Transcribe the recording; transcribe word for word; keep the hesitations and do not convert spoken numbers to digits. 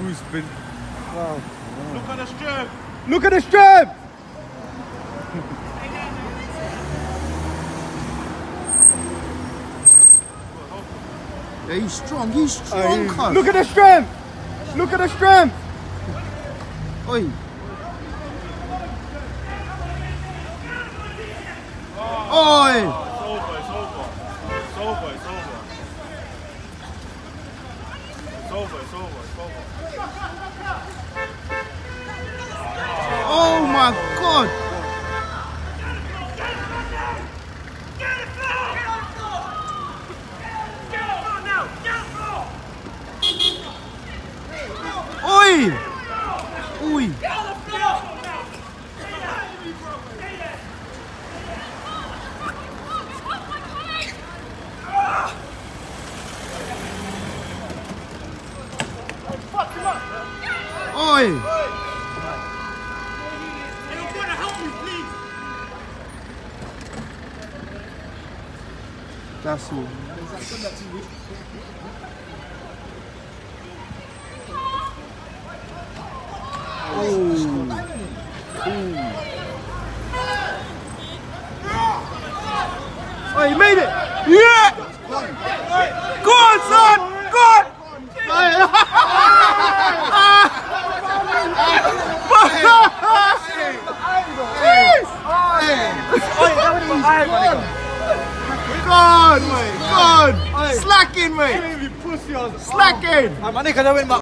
Cruise spin. Wow. Look at the strength. Look at the strength! Yeah, he's strong. He's strong, cuz. Look at the strength! Look at the strength! Oi. Oi. It's over, it's over. It's over, it's over. It's over, it's over, it's over. Oh my God. Oi. Oi. Oi. That's all. Oh, you made it! Yeah! Go on, son! Go on! Go on, mate! Go on! Slacking, mate! Slacking! My nigga,